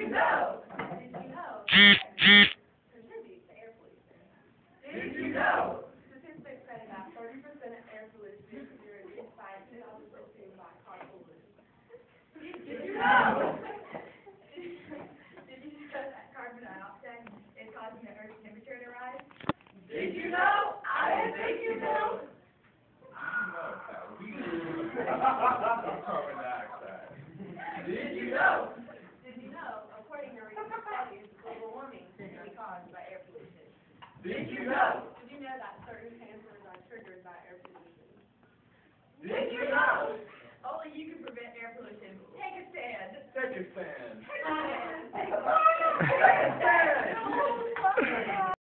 know? Did you know? Contributes to air pollution. Did you know? Statistics say that 30% of air pollution is reduced by 2015 by carpoolers. Did you know? Did you know that carbon dioxide is causing the Earth's temperature to rise? Did you know? I didn't think you knew. Carbon dioxide. Did you know? Did you know, according to recent studies, global warming can be caused by air pollution? Did you know? Did you know that certain cancers are triggered by air pollution? Did you know? Only you can prevent air pollution. Take a stand. Take a stand. Take a stand. Take a stand.